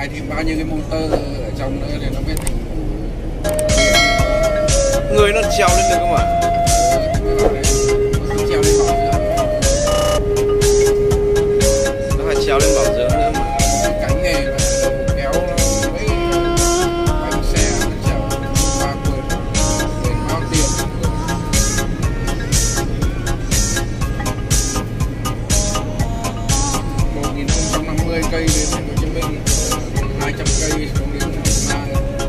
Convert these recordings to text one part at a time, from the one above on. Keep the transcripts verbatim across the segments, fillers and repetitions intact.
cài thêm bao nhiêu cái motor ở trong nữa thì nó mới thành người nó trèo lên được không ạ? Nó trèo lên bảo dưỡng, nó phải trèo lên bảo dưỡng nữa mà. cái cánh này là kéo mấy bánh xe nó trèo ba mươi mười bao tiền. Một nghìn không trăm năm mươi cây đến thành phố Hồ Chí Minh, hai trăm cây xuống đến Nam.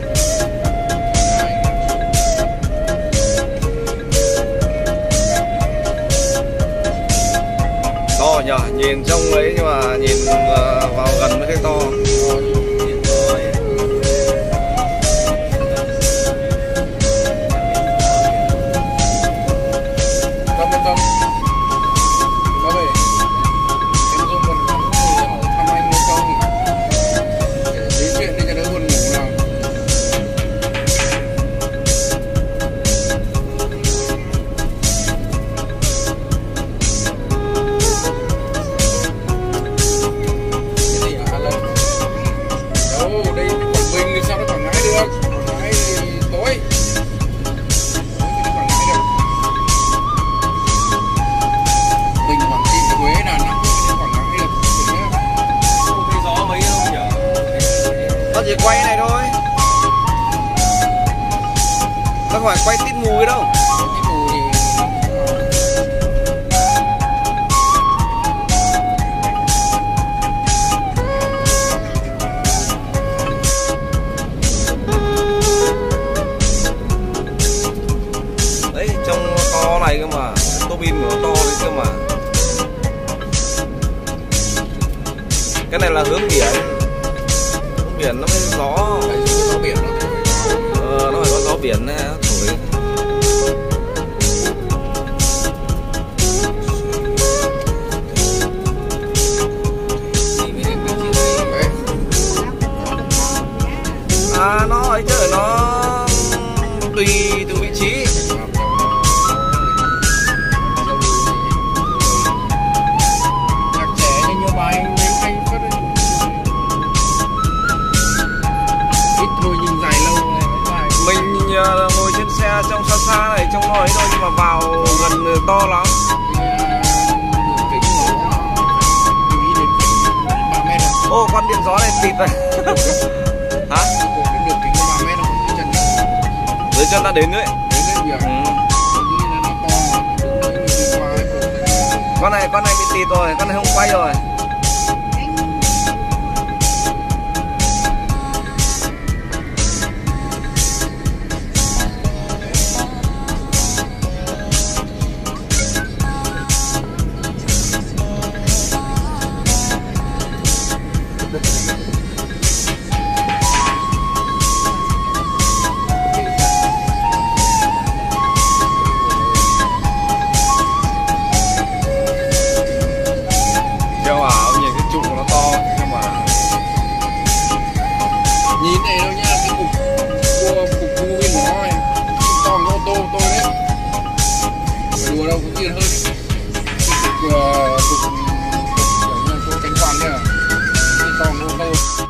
To nhờ, nhìn trông ấy nhưng mà nhìn uh, vào gần mới thấy to. Tâm bên tâm. Có về. Em Dung còn có người hỏi thăm anh hay không? Để nói chuyện đi cho đỡ buồn ngủ nào. Đây Quảng Bình thì sao nó Quảng Ngãi được? Quảng Ngãi thì tối. Tối thì Quảng Ngãi được. Bình, Quảng Trị, Huế, Đà Nẵng thì Quảng Ngãi được. Không thấy gió mấy không nhỉ? Nó chỉ quay này thôi. Nó không phải quay tít mù cái đâu. Tít mù thì trông to này cơ mà, tô bin của nó to đấy cơ mà. Cái này là hướng biển, hướng biển nó mới gió. gió biển nó ờ, nó phải có gió biển này, thổi. À nó ấy chứ, nó tùy từng vị trí. Ngồi trên xe trong xa xa này trông nó ấy thôi nhưng mà vào gần to lắm. Ô con điện gió này tịt rồi. Hả? Dưới chân đã đến nữa. Ừ. Con này con này bị tịt rồi, con này không quay rồi. Nhìn này đâu nhá, cái cục cua cục cua bên nó này to hơn ô tô tôi đấy. Phải đùa đâu cũng tiền hơn đấy. Cái cục uh, cục kiểu như chỗ cánh quạt kia, cái to hơn ô tô.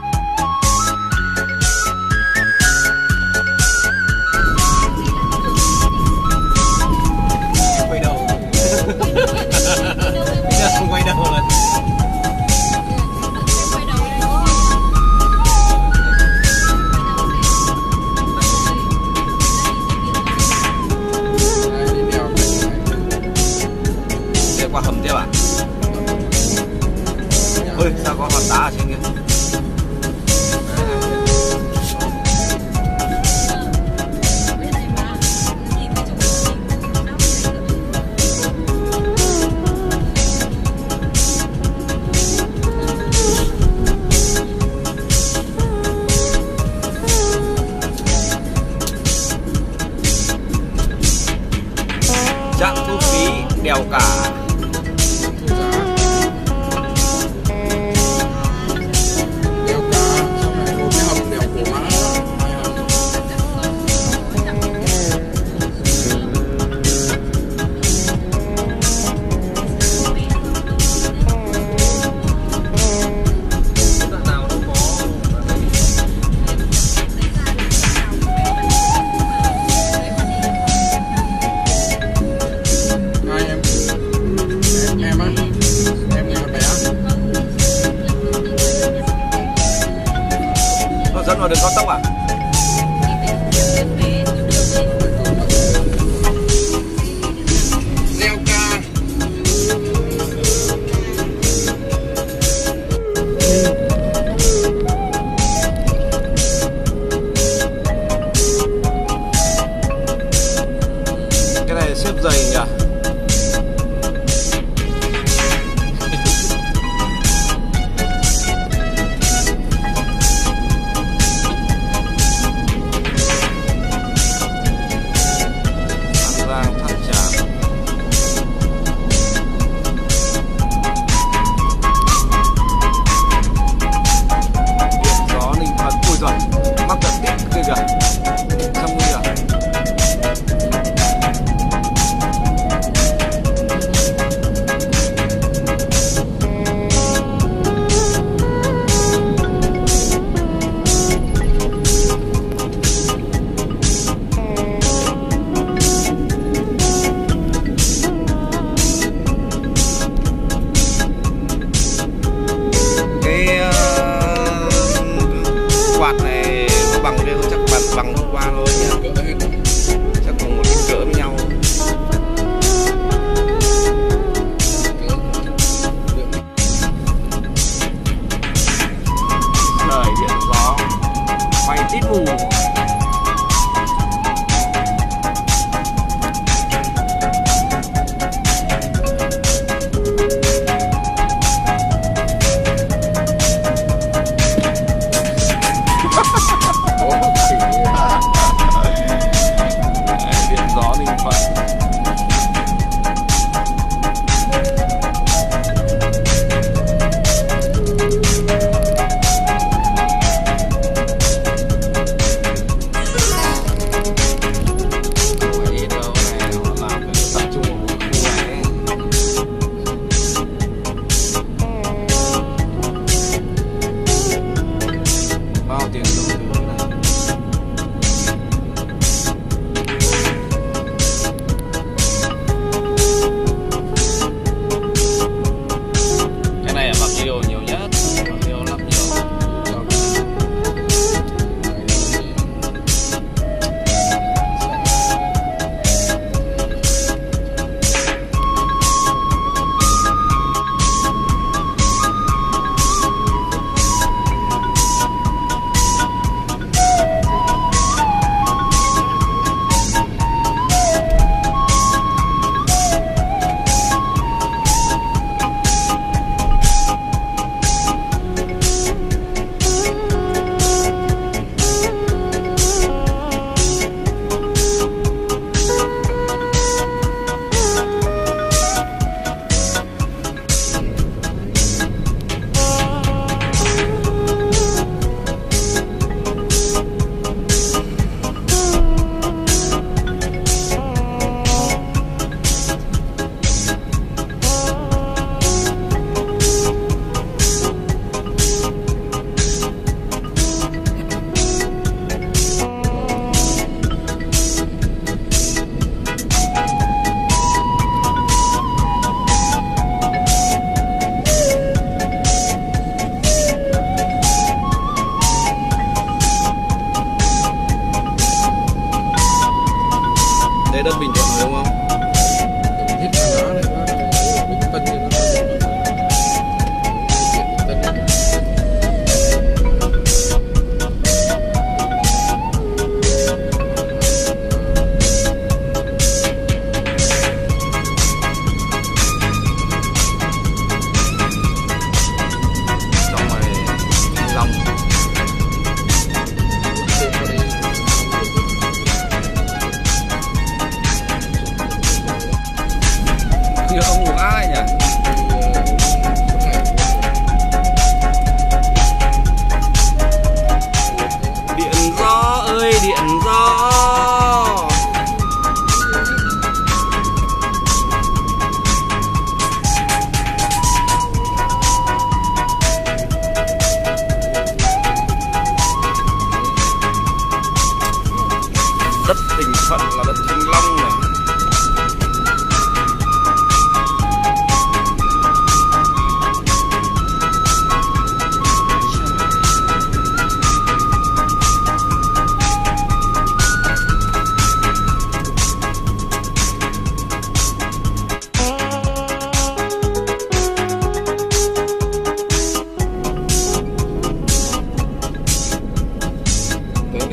Quay đầu. Không quay đầu là qua hầm tiếp à? Ôi sao có hòn đá ở trên kia? Trạm thu phí đèo Cả. dẫn vào đường cao tốc à? Leo ca. Cái này xếp dày nhỉ? Mắc tận tít kia kìa. Xong kìa. Cái uh, quạt này bằng cái chắc bằng bằng hôm qua thôi nhỉ, chắc cùng một kích cỡ với nhau. Lời điện gió quay tít mù. Điện gió Ninh Thuận.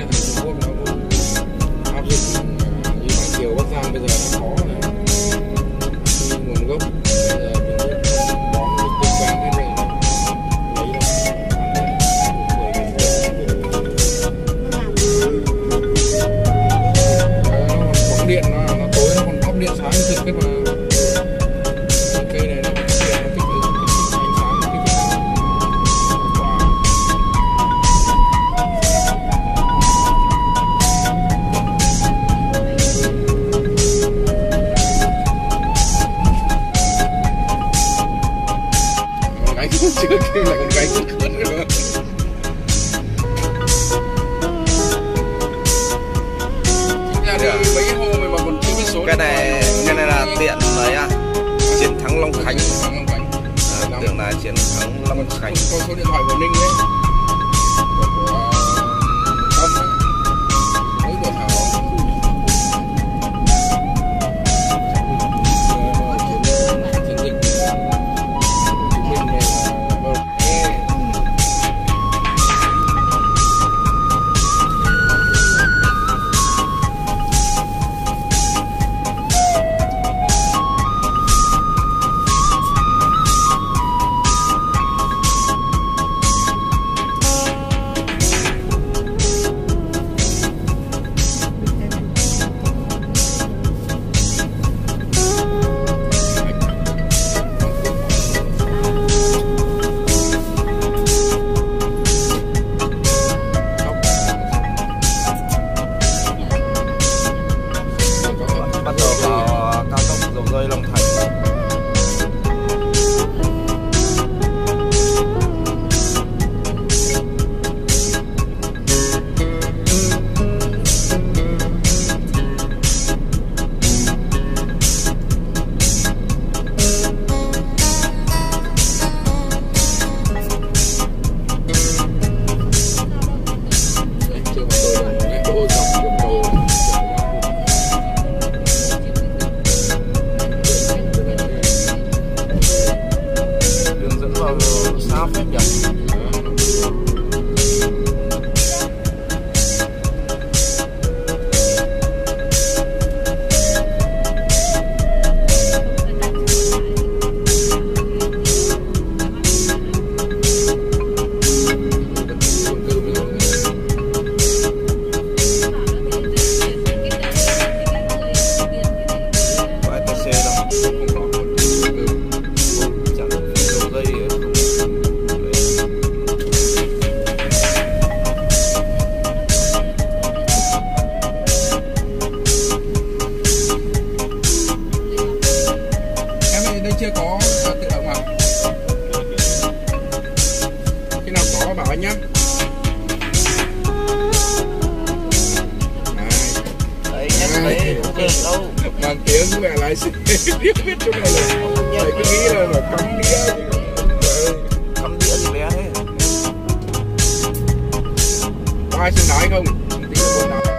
là thằng Trung Quốc nó cũng áp dụng như vải thiều Bắc Giang bây giờ nó khó này, nguồn gốc bây giờ mình biết bón mình tự bán hết rồi lấy đâu bóng điện nó nó tối nó còn ốp điện sáng thực cái mà cây này nó điện nó thích ánh sáng nó thích quả. Con gái chưa kêu là con gái cứ khớt nữa. Mấy cái hồ mà còn chưa biết số. Cái này cái này là tiện đấy à? Chiến thắng Long Khánh. À, tưởng là chiến thắng Long Khánh. Có số điện thoại của Ninh đấy. Của Tâm ấy. Mấy của Thảo. Chiến dịch Hồ Chí Minh này là bắt đầu vào cao tốc dầu dây Long Thành. Sao phép nhỉ? Chưa có tự động à? Khi nào có bảo anh nhá. Đấy, nhắc đấy không được đâu. Bằng tiếng mẹ lái xe biết biết chỗ này là thầy cứ nghĩ là là cắm đĩa. Cắm đĩa gì bé thế? Có ai xin lái không? Tí là buồn nào.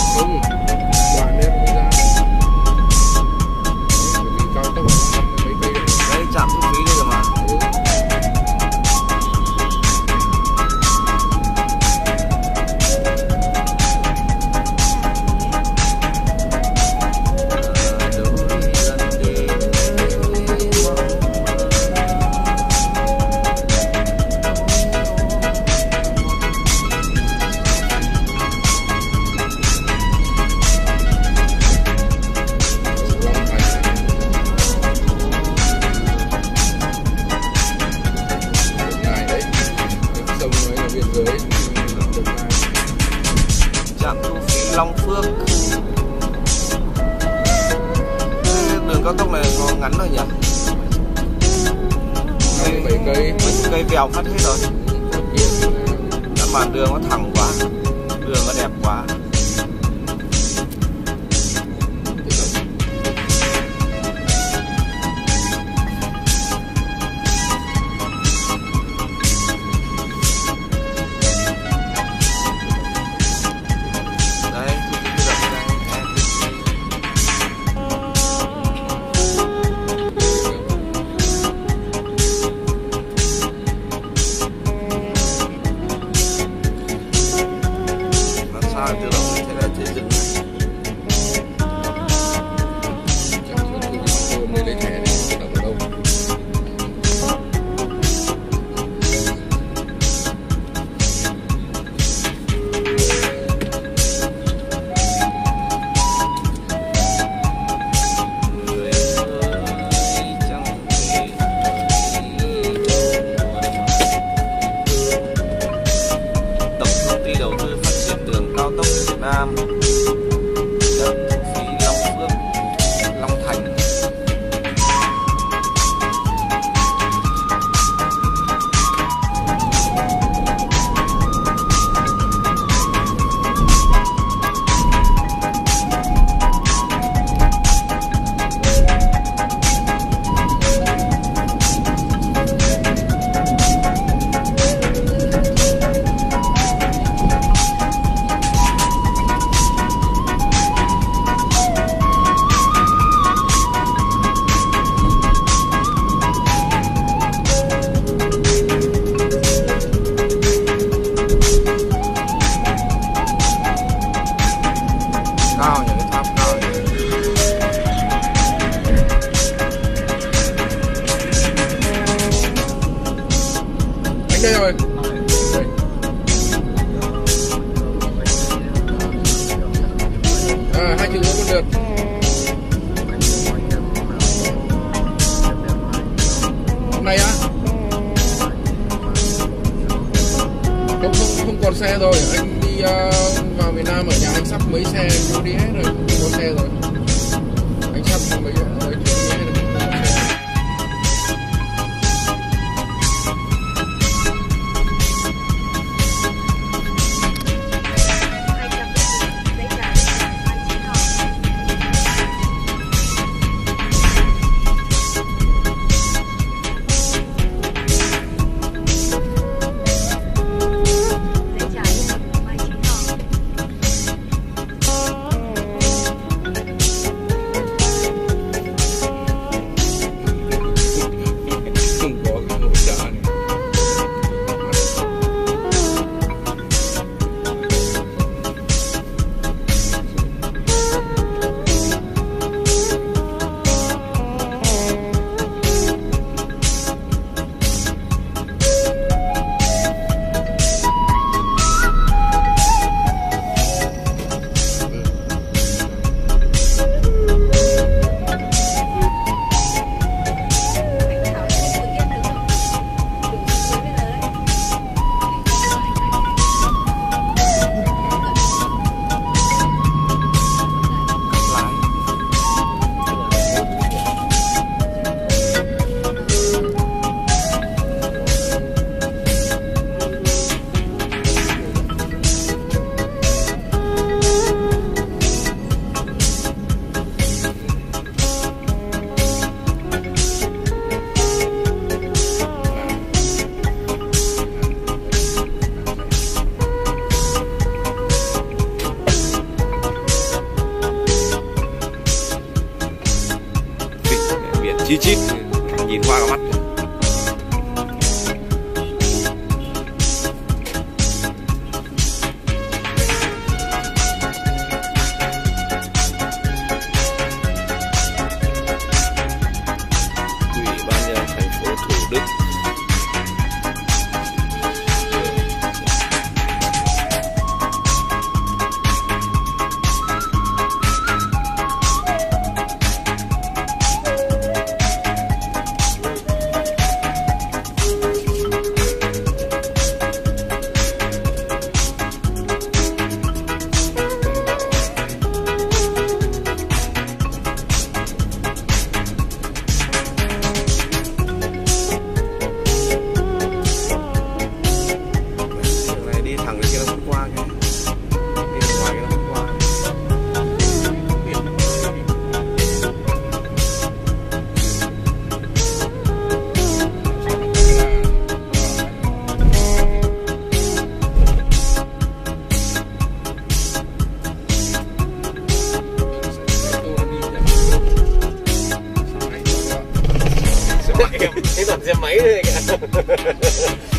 Đúng, đoạn đấy mới ra. Vì cao tốc mấy cây đấy. Đấy trạm thu phí đây rồi mà. Ừ. Trạm thu phí Long Phước. Đường cao tốc này có ngắn rồi nhỉ? Cây mấy cây cây vèo phát hết rồi. Các màn đường nó thẳng quá, đường nó đẹp quá. Từ đó mình sẽ là xây dựng mới lấy thẻ này sẽ đọc ở đâu. Tổng công ty đầu tư phát triển đường cao tốc Việt Nam, trạm thu phí Long Phước, Long Thành. Cao, những cái tháp cao này. Anh đây rồi. À, hai chữ nữa còn được. Hôm nay á? Không, không, không còn xe rồi. Anh đi uh, vào miền Nam ở nhà anh sắp mấy xe vô đi hết rồi, không có xe rồi. Anh sắp mấy mấy đi hết rồi. chi chít nhìn hoa cả mắt. Ủy ban nhân thành phố Thủ Đức. Thẳng cái kia nó không qua cái đi ngoài cái nó không qua. Cái toàn xe máy thôi kìa.